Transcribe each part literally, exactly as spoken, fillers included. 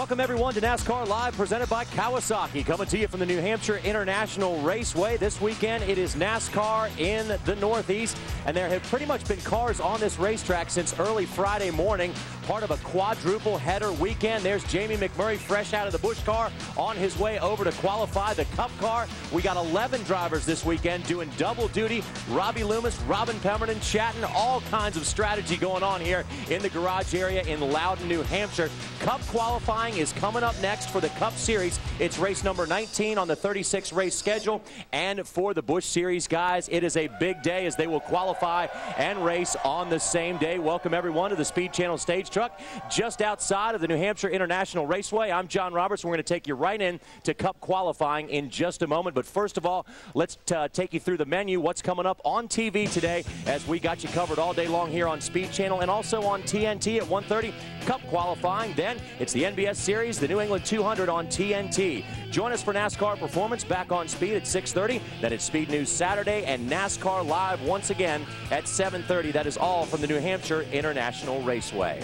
Welcome, everyone, to NASCAR Live, presented by Kawasaki. Coming to you from the New Hampshire International Raceway. This weekend, it is NASCAR in the Northeast, and there have pretty much been cars on this racetrack since early Friday morning, part of a quadruple header weekend. There's Jamie McMurray, fresh out of the Busch car, on his way over to qualify the Cup car. We got eleven drivers this weekend doing double duty. Robbie Loomis, Robin Pemberton, chatting, all kinds of strategy going on here in the garage area in Loudon, New Hampshire. Cup qualifying is coming up next for the Cup Series. It's race number nineteen on the thirty-six race schedule. And for the Busch Series guys, it is a big day as they will qualify and race on the same day. Welcome everyone to the Speed Channel stage truck just outside of the New Hampshire International Raceway. I'm John Roberts. We're going to take you right in to Cup qualifying in just a moment. But first of all, let's uh, take you through the menu, what's coming up on T V today, as we got you covered all day long here on Speed Channel and also on T N T at one thirty. Cup qualifying. Then it's the N B S Series, the New England two hundred on T N T. Join us for NASCAR Performance back on Speed at six thirty. Then it's Speed News Saturday and NASCAR Live once again at seven thirty. That is all from the New Hampshire International Raceway.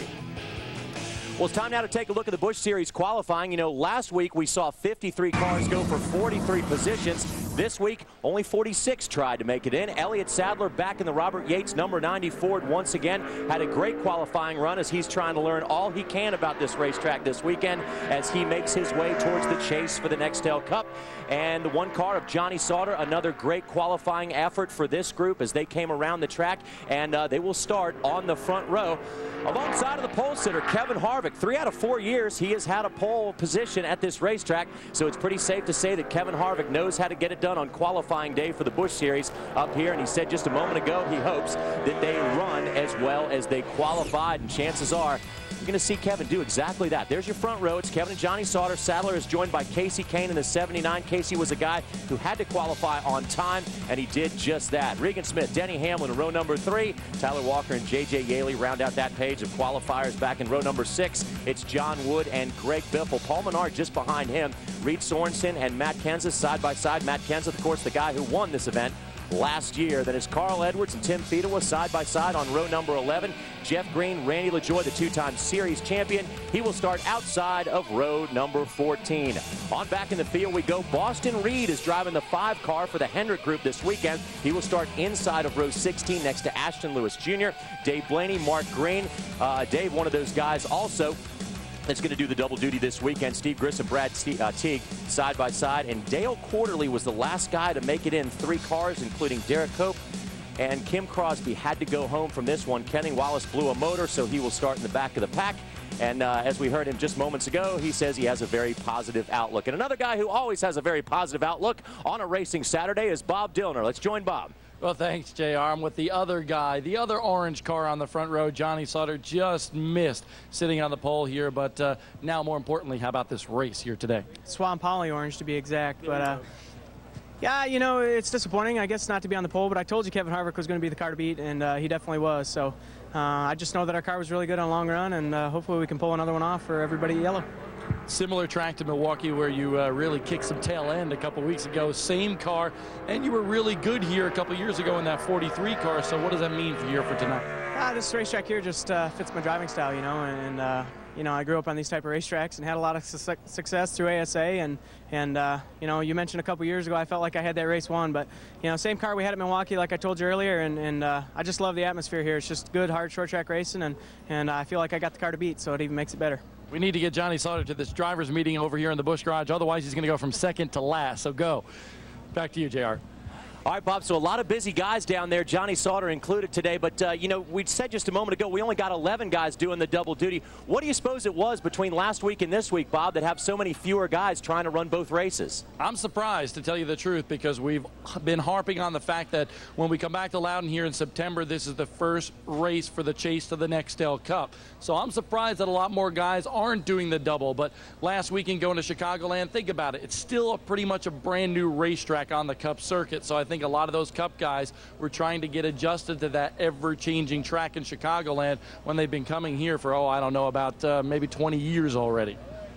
Well, it's time now to take a look at the Busch Series qualifying. You know, last week we saw fifty-three cars go for forty-three positions. This week, only forty-six tried to make it in. Elliott Sadler back in the Robert Yates number ninety Ford once again. Had a great qualifying run as he's trying to learn all he can about this racetrack this weekend as he makes his way towards the chase for the Nextel Cup. And the one car of Johnny Sauter, another great qualifying effort for this group as they came around the track. And uh, they will start on the front row. Alongside of the pole sitter, Kevin Harvick. Three out of four years he has had a pole position at this racetrack, so it's pretty safe to say that Kevin Harvick knows how to get it done on qualifying day for the Busch Series up here. And he said just a moment ago he hopes that they run as well as they qualified, and chances are you're going to see Kevin do exactly that. There's your front row. It's Kevin and Johnny Sauter. Sadler is joined by Casey Kane in the seventy-nine. Casey was a guy who had to qualify on time, and he did just that. Regan Smith, Denny Hamlin in row number three. Tyler Walker and J J Yaley round out that page of qualifiers. Back in row number six, it's John Wood and Greg Biffle. Paul Menard just behind him. Reed Sorensen and Matt Kenseth side by side. Matt Kenseth, of course, the guy who won this event last year. Then it's Carl Edwards and Tim Fedewa side by side on row number eleven. Jeff Green, Randy LaJoie, the two-time series champion. He will start outside of row number fourteen. On back in the field we go. Boston Reed is driving the five car for the Hendrick Group this weekend. He will start inside of row sixteen next to Ashton Lewis Junior Dave Blaney, Mark Green. Uh, Dave, one of those guys also that's going to do the double duty this weekend. Steve Grissom, Brad uh, Teague side by side. And Dale Quarterly was the last guy to make it in three cars, including Derek Cope. And Kim Crosby had to go home from this one. Kenny Wallace blew a motor, so he will start in the back of the pack. And uh, as we heard him just moments ago, he says he has a very positive outlook. And another guy who always has a very positive outlook on a racing Saturday is Bob Dillner. Let's join Bob. Well, thanks, J R. I'm with the other guy, the other orange car on the front row. Johnny Sauter just missed sitting on the pole here. But uh, now, more importantly, how about this race here today? Swan Poly orange, to be exact. But, uh, yeah, you know, it's disappointing, I guess, not to be on the pole. But I told you Kevin Harvick was going to be the car to beat, and uh, he definitely was. So uh, I just know that our car was really good on a long run, and uh, hopefully we can pull another one off for everybody yellow. Similar track to Milwaukee, where you uh, really kicked some tail end a couple weeks ago. Same car, and you were really good here a couple years ago in that forty-three car. So what does that mean for here for tonight? Uh, this racetrack here just uh, fits my driving style, you know, and uh, you know, I grew up on these type of racetracks and had a lot of su success through A S A, and and uh, you know, you mentioned a couple years ago I felt like I had that race won, but you know, same car we had at Milwaukee, like I told you earlier, and and uh, I just love the atmosphere here. It's just good, hard short track racing, and and I feel like I got the car to beat, so it even makes it better. We need to get Johnny Sauter to this driver's meeting over here in the Busch Garage. Otherwise, he's going to go from second to last. So go. Back to you, J R. All right, Bob, so a lot of busy guys down there, Johnny Sauter included today. But, uh, you know, we said just a moment ago we only got eleven guys doing the double duty. What do you suppose it was between last week and this week, Bob, that have so many fewer guys trying to run both races? I'm surprised, to tell you the truth, because we've been harping on the fact that when we come back to Loudon here in September, this is the first race for the chase to the Nextel Cup. So I'm surprised that a lot more guys aren't doing the double. But last weekend going to Chicagoland, think about it. It's still a pretty much a brand new racetrack on the Cup circuit. So I think a lot of those Cup guys were trying to get adjusted to that ever-changing track in Chicagoland when they've been coming here for, oh, I don't know, about uh, maybe twenty years already.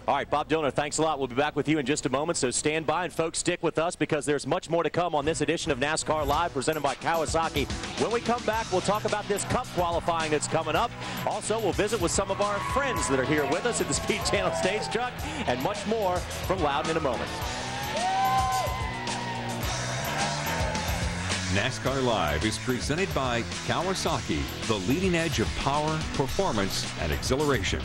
All right, Bob Dillner, thanks a lot. We'll be back with you in just a moment, so stand by, and folks, stick with us because there's much more to come on this edition of NASCAR Live presented by Kawasaki. When we come back, we'll talk about this Cup qualifying that's coming up. Also, we'll visit with some of our friends that are here with us at the Speed Channel stage truck, and much more from Loudon in a moment. NASCAR Live is presented by Kawasaki, the leading edge of power, performance, and exhilaration.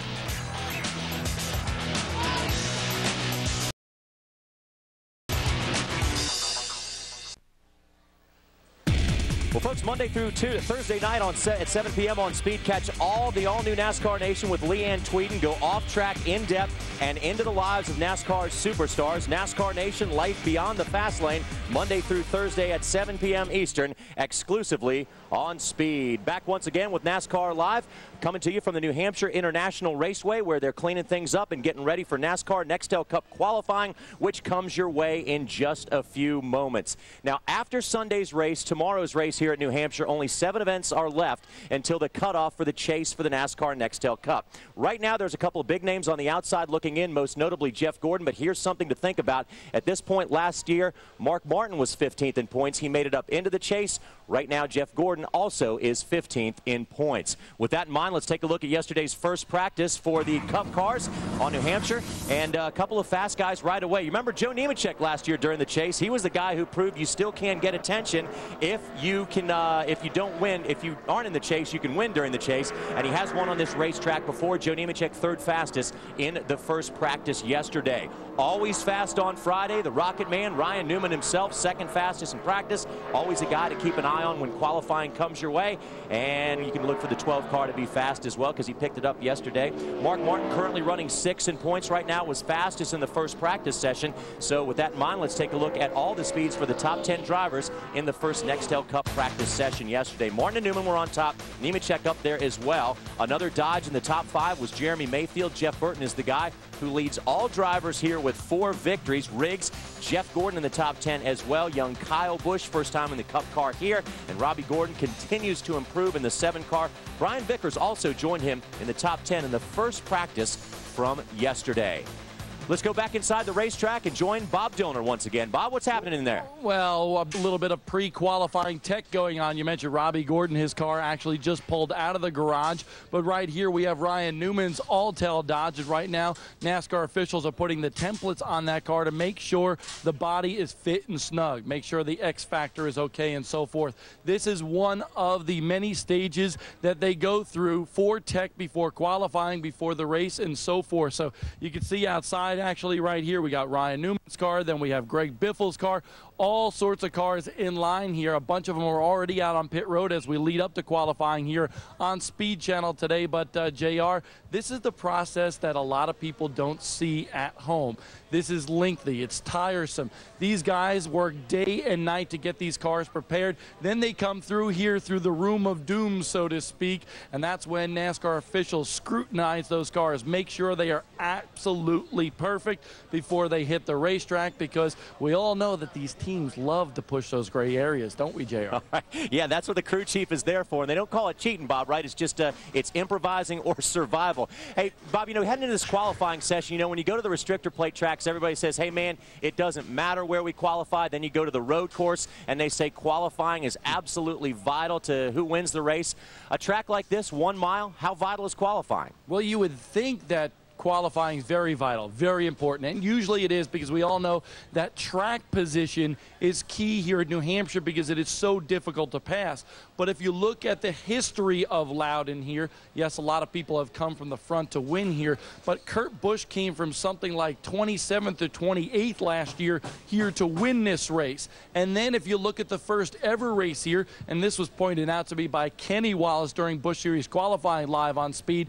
Well, folks, Monday through two, Thursday night on set at seven p m on Speed, catch all the all-new NASCAR Nation with Leanne Tweeden. Go off-track, in-depth, and into the lives of NASCAR's superstars. NASCAR Nation, life beyond the fast lane, Monday through Thursday at seven p m Eastern, exclusively on Speed. Back once again with NASCAR Live, coming to you from the New Hampshire International Raceway, where they're cleaning things up and getting ready for NASCAR Nextel Cup qualifying, which comes your way in just a few moments. Now, after Sunday's race, tomorrow's race here at New Hampshire, only seven events are left until the cutoff for the chase for the NASCAR Nextel Cup. Right now, there's a couple of big names on the outside looking in, most notably Jeff Gordon, but here's something to think about. At this point last year, Mark Martin was fifteenth in points. He made it up into the chase. Right now, Jeff Gordon also is fifteenth in points. With that in mind, let's take a look at yesterday's first practice for the Cup cars on New Hampshire, and a couple of fast guys right away. You remember Joe Nemechek last year during the chase? He was the guy who proved you still can get attention if you can, uh, if you don't win, if you aren't in the chase, you can win during the chase, and he has won on this racetrack before. Joe Nemechek, third fastest in the first practice yesterday. Always fast on Friday, the Rocket Man, Ryan Newman himself, second fastest in practice. Always a guy to keep an eye on when qualifying comes your way, and you can look for the twelve car to be fast as well because he picked it up yesterday. Mark Martin, currently running six in points right now, was fastest in the first practice session. So with that in mind, let's take a look at all the speeds for the top ten drivers in the first Nextel Cup practice session yesterday. Martin and Newman were on top, Nemechek up there as well. Another Dodge in the top five was Jeremy Mayfield. Jeff Burton is the guy who leads all drivers here with four victories. Riggs, Jeff Gordon in the top ten as well. Young Kyle Busch, first time in the Cup car here. And Robbie Gordon continues to improve in the seven car. Brian Vickers also joined him in the top ten in the first practice from yesterday. Let's go back inside the racetrack and join Bob Dillner once again. Bob, what's happening in there? Well, a little bit of pre-qualifying tech going on. You mentioned Robbie Gordon. His car actually just pulled out of the garage. But right here we have Ryan Newman's Alltel Dodge. And right now, NASCAR officials are putting the templates on that car to make sure the body is fit and snug, make sure the X factor is okay and so forth. This is one of the many stages that they go through for tech before qualifying, before the race, and so forth. So you can see outside, actually right here, we got Ryan Newman's car, then we have Greg Biffle's car, all sorts of cars in line here. A bunch of them are already out on pit road as we lead up to qualifying here on Speed Channel today. But uh, J R, this is the process that a lot of people don't see at home. This is lengthy, it's tiresome. These guys work day and night to get these cars prepared. Then they come through here through the room of doom, so to speak, and that's when NASCAR officials scrutinize those cars, make sure they are absolutely perfect before they hit the racetrack, because we all know that these teams love to push those gray areas, don't we, J R? Right. Yeah, that's what the crew chief is there for, and they don't call it cheating, Bob, right? It's just uh, it's improvising or survival. Hey, Bob, you know, heading into this qualifying session, you know, when you go to the restrictor plate tracks, everybody says, hey, man, it doesn't matter where we qualify. Then you go to the road course, and they say qualifying is absolutely vital to who wins the race. A track like this, one mile, how vital is qualifying? Well, you would think that qualifying is very vital, very important, and usually it is, because we all know that track position is key here in New Hampshire because it is so difficult to pass. But if you look at the history of Loudon here, yes, a lot of people have come from the front to win here, but Kurt Busch came from something like twenty-seventh or twenty-eighth last year here to win this race. And then if you look at the first ever race here, and this was pointed out to me by Kenny Wallace during Busch Series qualifying live on Speed,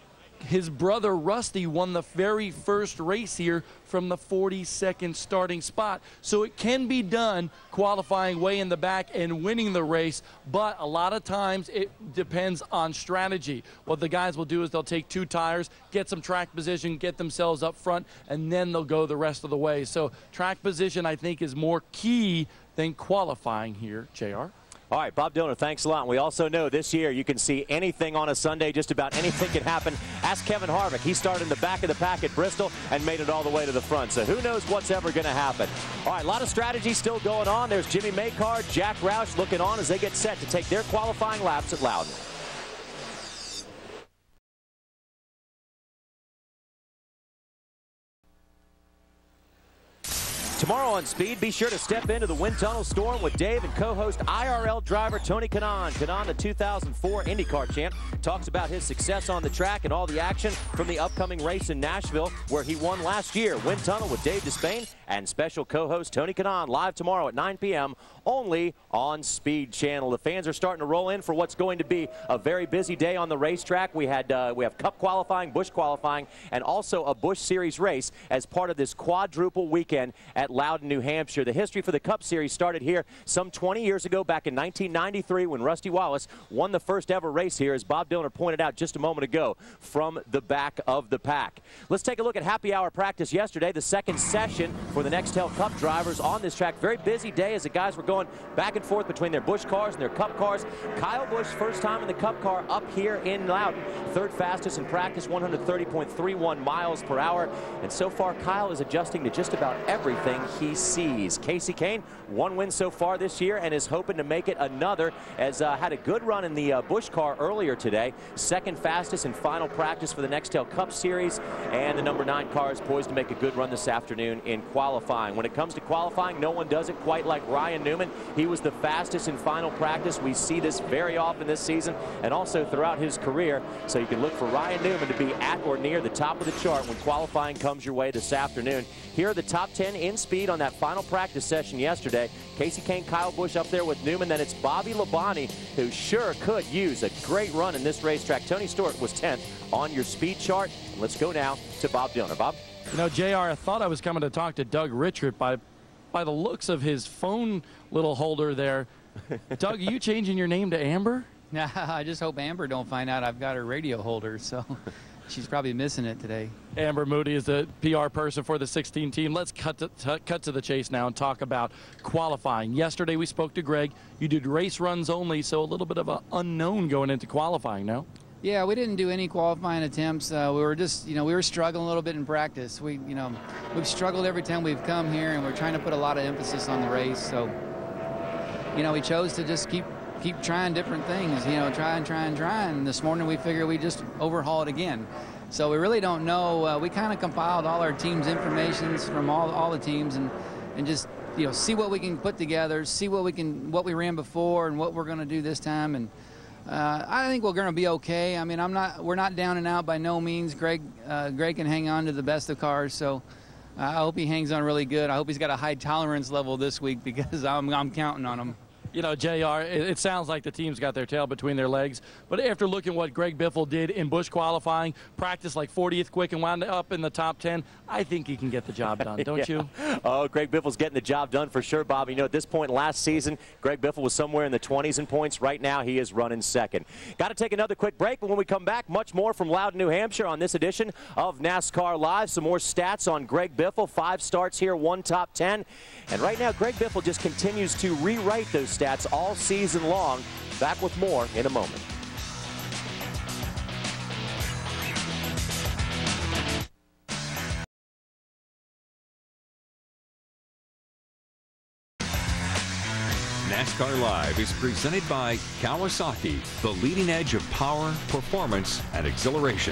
his brother Rusty won the very first race here from the forty-second starting spot. So it can be done qualifying way in the back and winning the race, but a lot of times it depends on strategy. What the guys will do is they'll take two tires, get some track position, get themselves up front, and then they'll go the rest of the way. So track position, I think, is more key than qualifying here, J R. All right, Bob Dillner, thanks a lot. And we also know this year you can see anything on a Sunday, just about anything can happen. Ask Kevin Harvick. He started in the back of the pack at Bristol and made it all the way to the front. So who knows what's ever going to happen. All right, a lot of strategy still going on. There's Jimmy Maycar, Jack Roush looking on as they get set to take their qualifying laps at Loudon. Tomorrow on Speed, be sure to step into the wind tunnel storm with Dave and co-host I R L driver Tony Kanaan. Kanaan, the two thousand four IndyCar champ, talks about his success on the track and all the action from the upcoming race in Nashville, where he won last year. Wind tunnel with Dave Despain and special co-host Tony Kanaan, live tomorrow at nine p m only on Speed Channel. The fans are starting to roll in for what's going to be a very busy day on the racetrack. We had uh, we have Cup qualifying, Busch qualifying, and also a Busch Series race as part of this quadruple weekend at Loudon, New Hampshire. The history for the Cup Series started here some twenty years ago, back in nineteen ninety-three, when Rusty Wallace won the first ever race here, as Bob Dillner pointed out just a moment ago, from the back of the pack. Let's take a look at happy hour practice yesterday, the second session for the Nextel Cup drivers on this track. Very busy day as the guys were going back and forth between their Busch cars and their Cup cars. Kyle Busch, first time in the Cup car up here in Loudon. Third fastest in practice, one hundred thirty point three one miles per hour. And so far, Kyle is adjusting to just about everything he sees. Casey Kane, one win so far this year and is hoping to make it another, as uh, had a good run in the uh, Busch car earlier today. Second fastest in final practice for the Nextel Cup Series, and the number nine car is poised to make a good run this afternoon in qualifying. When it comes to qualifying, no one does it quite like Ryan Newman. He was the fastest in final practice. We see this very often this season and also throughout his career. So you can look for Ryan Newman to be at or near the top of the chart when qualifying comes your way this afternoon. Here are the top ten in speed on that final practice session yesterday. Casey Kane, Kyle Busch up there with Newman. Then it's Bobby Labonte, who sure could use a great run in this racetrack. Tony Stewart was tenth on your speed chart. Let's go now to Bob Dillner. Bob? You know, J R, I thought I was coming to talk to Doug Richard by, by the looks of his phone little holder there. Doug, are you changing your name to Amber? Yeah, I just hope Amber don't find out I've got her radio holder, so she's probably missing it today. Amber Moody is the P R person for the sixteen team. Let's cut to, to, cut to the chase now and talk about qualifying. Yesterday we spoke to Greg. You did race runs only, so a little bit of an unknown going into qualifying now. Yeah, we didn't do any qualifying attempts. Uh, we were just, you know, we were struggling a little bit in practice. We, you know, we've struggled every time we've come here, and we're trying to put a lot of emphasis on the race. So, you know, we chose to just keep keep trying different things, you know, try and try and try. And this morning we figured we just overhaul it again. So we really don't know. Uh, we kind of compiled all our team's informations from all all the teams, and and just, you know, see what we can put together, see what we can, what we ran before, and what we're going to do this time. And Uh, I think we're going to be okay. I mean, I'm not. We're not down and out by no means. Greg, uh, Greg can hang on to the best of cars, so uh, I hope he hangs on really good. I hope he's got a high tolerance level this week, because I'm, I'm counting on him. You know, J R, it, it sounds like the team's got their tail between their legs. But after looking what Greg Biffle did in Busch qualifying, practiced like fortieth quick and wound up in the top ten, I think he can get the job done, don't yeah. you? Oh, Greg Biffle's getting the job done for sure, Bob. You know, at this point last season, Greg Biffle was somewhere in the twenties in points. Right now, he is running second. Got to take another quick break, but when we come back, much more from Loudon, New Hampshire on this edition of NASCAR Live. Some more stats on Greg Biffle. Five starts here, one top ten. And right now, Greg Biffle just continues to rewrite those stats all season long. Back with more in a moment. NASCAR Live is presented by Kawasaki, the leading edge of power, performance, and exhilaration.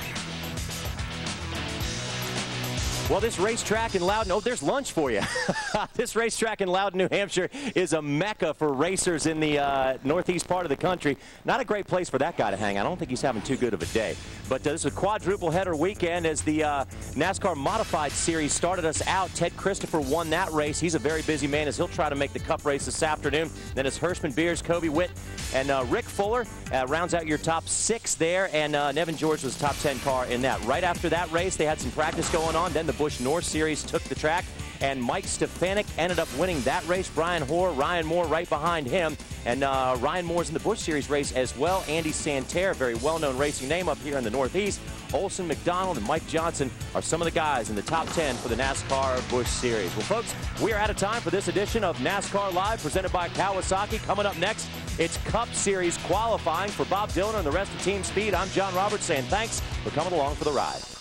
Well, this racetrack in Loudon, oh, there's lunch for you. This racetrack in Loudon, New Hampshire is a mecca for racers in the uh, northeast part of the country. Not a great place for that guy to hang. I don't think he's having too good of a day. But uh, this is a quadruple header weekend as the uh, NASCAR Modified Series started us out. Ted Christopher won that race. He's a very busy man as he'll try to make the Cup race this afternoon. Then it's Hirschman, Beers, Kobe Witt, and uh, Rick Fuller uh, rounds out your top six there. And uh, Nevin George was top ten car in that. Right after that race, they had some practice going on. Then the Busch North Series took the track. and Mike Stefanik ended up winning that race. Brian Hoare, Ryan Moore right behind him. And uh, Ryan Moore's in the Busch Series race as well. Andy Santerre, very well-known racing name up here in the Northeast. Olson, McDonald, and Mike Johnson are some of the guys in the top ten for the NASCAR Busch Series. Well, folks, we are out of time for this edition of NASCAR Live, presented by Kawasaki. Coming up next, it's Cup Series qualifying. For Bob Dillon and the rest of Team Speed, I'm John Roberts saying thanks for coming along for the ride.